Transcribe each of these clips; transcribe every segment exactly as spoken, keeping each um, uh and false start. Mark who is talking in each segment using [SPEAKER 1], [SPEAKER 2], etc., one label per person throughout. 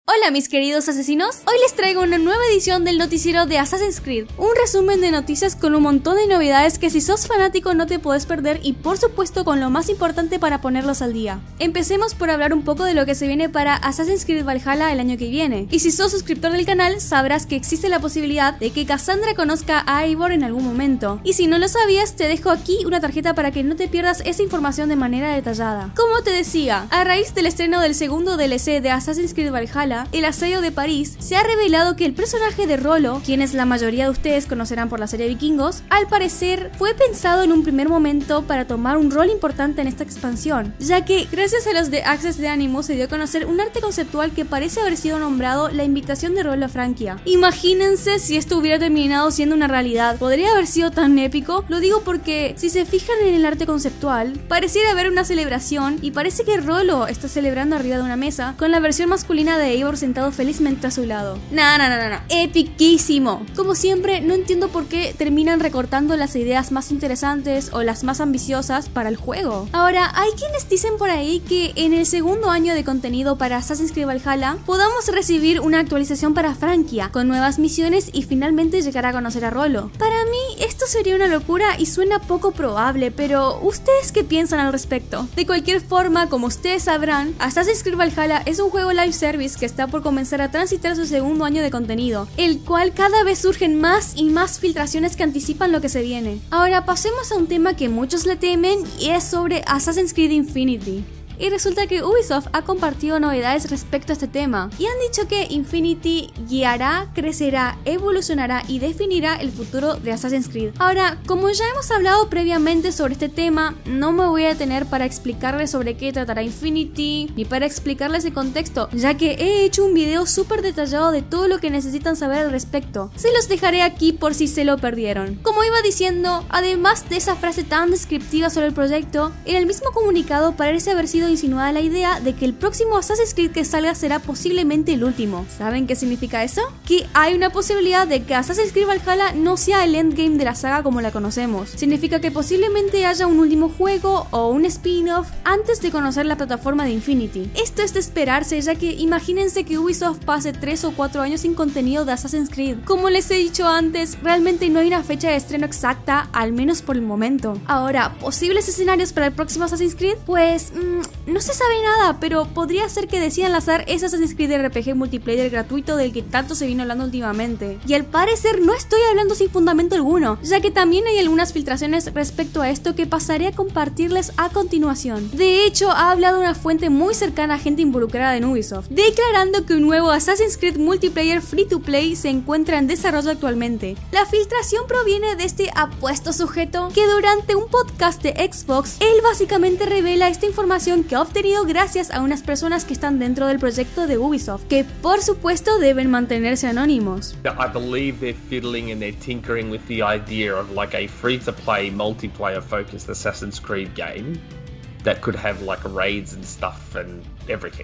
[SPEAKER 1] Hola mis queridos asesinos, hoy les traigo una nueva edición del noticiero de Assassin's Creed, un resumen de noticias con un montón de novedades que si sos fanático no te podés perder y por supuesto con lo más importante para ponerlos al día. Empecemos por hablar un poco de lo que se viene para Assassin's Creed Valhalla el año que viene, y si sos suscriptor del canal sabrás que existe la posibilidad de que Cassandra conozca a Eivor en algún momento, y si no lo sabías te dejo aquí una tarjeta para que no te pierdas esa información de manera detallada. Como te decía, a raíz del estreno del segundo D L C de Assassin's Creed Valhalla, el asedio de París, se ha revelado que el personaje de Rollo, quienes la mayoría de ustedes conocerán por la serie Vikingos, al parecer fue pensado en un primer momento para tomar un rol importante en esta expansión, ya que gracias a los de Access de Animus se dio a conocer un arte conceptual que parece haber sido nombrado la invitación de Rollo a Francia. Imagínense si esto hubiera terminado siendo una realidad, ¿podría haber sido tan épico? Lo digo porque si se fijan en el arte conceptual, pareciera haber una celebración y parece que Rollo está celebrando arriba de una mesa con la versión masculina de Eivor sentado felizmente a su lado. No, no, no, no, no. Epiquísimo. Como siempre, no entiendo por qué terminan recortando las ideas más interesantes o las más ambiciosas para el juego. Ahora, hay quienes dicen por ahí que en el segundo año de contenido para Assassin's Creed Valhalla podamos recibir una actualización para Francia, con nuevas misiones y finalmente llegar a conocer a Rollo. Para mí, esto sería una locura y suena poco probable, pero ¿ustedes qué piensan al respecto? De cualquier forma, como ustedes sabrán, Assassin's Creed Valhalla es un juego live service que está por comenzar a transitar su segundo año de contenido, el cual cada vez surgen más y más filtraciones que anticipan lo que se viene. Ahora pasemos a un tema que muchos le temen y es sobre Assassin's Creed Infinity. Y resulta que Ubisoft ha compartido novedades respecto a este tema y han dicho que Infinity guiará, crecerá, evolucionará y definirá el futuro de Assassin's Creed. Ahora, como ya hemos hablado previamente sobre este tema, no me voy a detener para explicarles sobre qué tratará Infinity ni para explicarles el contexto, ya que he hecho un video súper detallado de todo lo que necesitan saber al respecto. Se los dejaré aquí por si se lo perdieron. Como iba diciendo, además de esa frase tan descriptiva sobre el proyecto, en el mismo comunicado parece haber sido insinuada la idea de que el próximo Assassin's Creed que salga será posiblemente el último. ¿Saben qué significa eso? Que hay una posibilidad de que Assassin's Creed Valhalla no sea el endgame de la saga como la conocemos. Significa que posiblemente haya un último juego o un spin-off antes de conocer la plataforma de Infinity. Esto es de esperarse, ya que imagínense que Ubisoft pase tres o cuatro años sin contenido de Assassin's Creed. Como les he dicho antes, realmente no hay una fecha de estreno exacta, al menos por el momento. Ahora, ¿posibles escenarios para el próximo Assassin's Creed? Pues... Mmm, no se sabe nada, pero podría ser que decidan lanzar ese Assassin's Creed R P G multiplayer gratuito del que tanto se vino hablando últimamente. Y al parecer no estoy hablando sin fundamento alguno, ya que también hay algunas filtraciones respecto a esto que pasaré a compartirles a continuación. De hecho, ha hablado una fuente muy cercana a gente involucrada en Ubisoft, declarando que un nuevo Assassin's Creed multiplayer free to play se encuentra en desarrollo actualmente. La filtración proviene de este apuesto sujeto que durante un podcast de Xbox, él básicamente revela esta información que ha obtenido gracias a unas personas que están dentro del proyecto de Ubisoft, que por supuesto deben mantenerse anónimos.
[SPEAKER 2] I believe they're fiddling and they're tinkering with the idea of like a free-to-play, multiplayer-focused Assassin's Creed game that could have like raids and stuff and everything.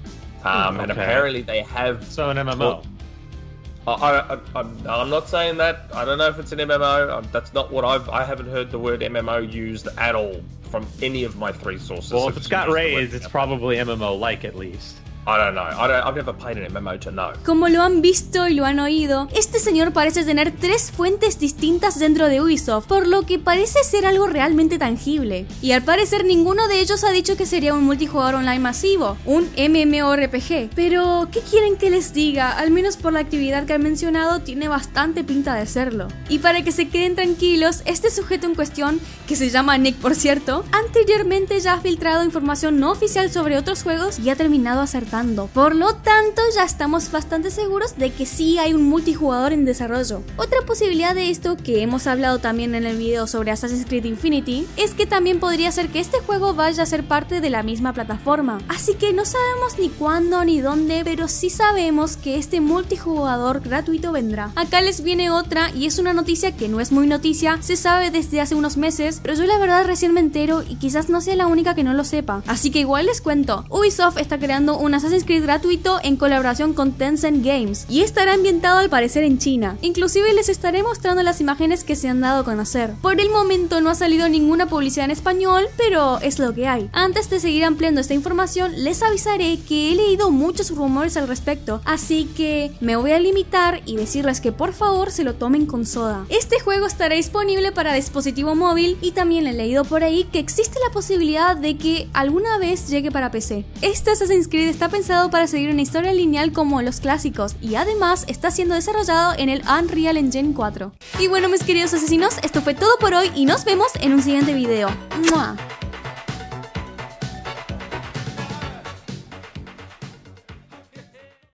[SPEAKER 2] Um, okay. And apparently they have...
[SPEAKER 3] So an M M O.
[SPEAKER 2] I, I, I'm, I'm not saying that. I don't know if it's an M M O. Um, that's not what I've... I haven't heard the word M M O used at all from any of my three sources.
[SPEAKER 3] Well, if it's got raids, it's probably M M O-like at least.
[SPEAKER 2] I don't know. I don't, I've never played an M M O to know.
[SPEAKER 1] Como lo han visto y lo han oído, este señor parece tener tres fuentes distintas dentro de Ubisoft, por lo que parece ser algo realmente tangible. Y al parecer ninguno de ellos ha dicho que sería un multijugador online masivo, un MMORPG. Pero, ¿qué quieren que les diga? Al menos por la actividad que han mencionado, tiene bastante pinta de serlo. Y para que se queden tranquilos, este sujeto en cuestión, que se llama Nick por cierto, anteriormente ya ha filtrado información no oficial sobre otros juegos y ha terminado acertando. Por lo tanto, ya estamos bastante seguros de que sí hay un multijugador en desarrollo. Otra posibilidad de esto, que hemos hablado también en el video sobre Assassin's Creed Infinity, es que también podría ser que este juego vaya a ser parte de la misma plataforma. Así que no sabemos ni cuándo ni dónde, pero sí sabemos que este multijugador gratuito vendrá. Acá les viene otra, y es una noticia que no es muy noticia, se sabe desde hace unos meses, pero yo la verdad recién me entero y quizás no sea la única que no lo sepa. Así que igual les cuento, Ubisoft está creando una Assassin's Creed gratuito en colaboración con Tencent Games y estará ambientado al parecer en China. Inclusive les estaré mostrando las imágenes que se han dado a conocer. Por el momento no ha salido ninguna publicidad en español, pero es lo que hay. Antes de seguir ampliando esta información, les avisaré que he leído muchos rumores al respecto, así que me voy a limitar y decirles que por favor se lo tomen con soda. Este juego estará disponible para dispositivo móvil y también he leído por ahí que existe la posibilidad de que alguna vez llegue para P C. Este Assassin's Creed está pensado para seguir una historia lineal como los clásicos y además está siendo desarrollado en el Unreal Engine cuatro. Y bueno, mis queridos asesinos, esto fue todo por hoy y nos vemos en un siguiente video. ¡Mua!